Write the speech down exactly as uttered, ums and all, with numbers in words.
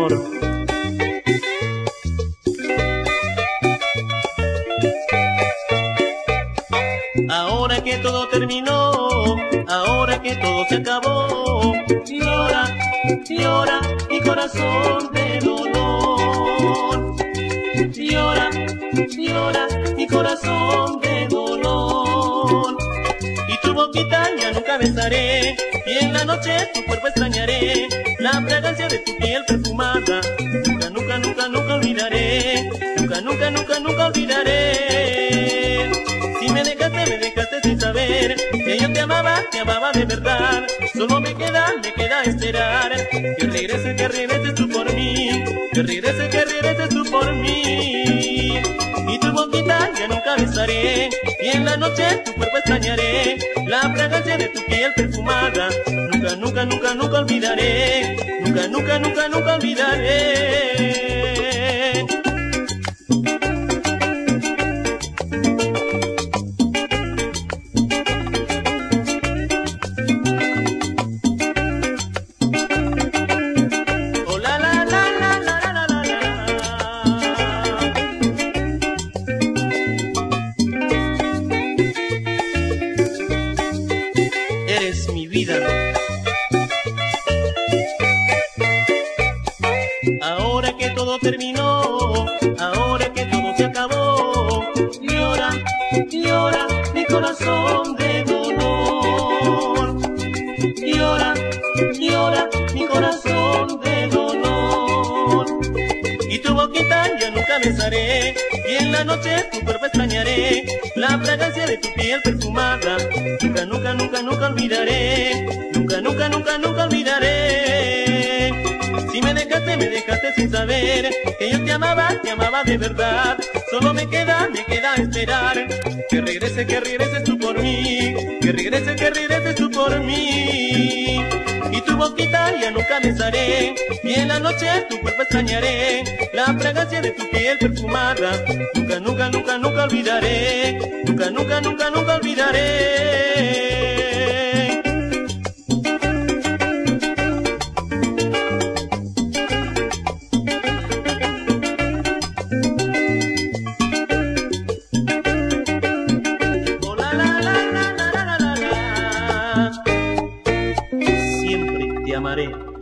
amor. Ahora que todo terminó, ahora que todo se acabó, llora, llora mi corazón de dolor. Llora, llora mi corazón de dolor. Y tu boquita ya nunca besaré, y en la noche tu cuerpo extrañaré, la fragancia de tu piel perfumada. Nunca, nunca, nunca, nunca olvidaré, nunca, nunca, nunca, nunca olvidaré. Si me dejaste, me dejaste sin saber que yo te amaba, te amaba de verdad. Solo me queda, me queda esperar que regreses, que regreses tú por mí, que regreses, que regreses tú por mí. Y tu boquita ya nunca besaré, y en la noche tu cuerpo extrañaré, la fragancia de tu piel perfumada. Nunca, nunca, nunca, nunca olvidaré, nunca, nunca, nunca, nunca olvidaré. Eres mi vida. Ahora que todo terminó, ahora que todo se acabó, llora, llora mi corazón de dolor. Llora, llora mi corazón de dolor. Y tu boquita ya nunca besaré, y en la noche tu cuerpo extrañaré, la fragancia de tu piel perfumada. Nunca, nunca, nunca, nunca olvidaré, nunca, nunca, nunca, nunca olvidaré. Si me dejaste, me dejaste sin saber que yo te amaba, te amaba de verdad. Solo me queda, me queda esperar que regrese, que regreses tú por mí, que regrese, que regreses tú por mí. Y tu boquita ya nunca besaré, y en la noche tu cuerpo extrañaré, la fragancia de tu piel perfumada. Nunca, nunca, nunca, nunca olvidaré, nunca, nunca, nunca, nunca olvidaré. Oh, la, la, la, la, la, la, la, la. Siempre te amaré.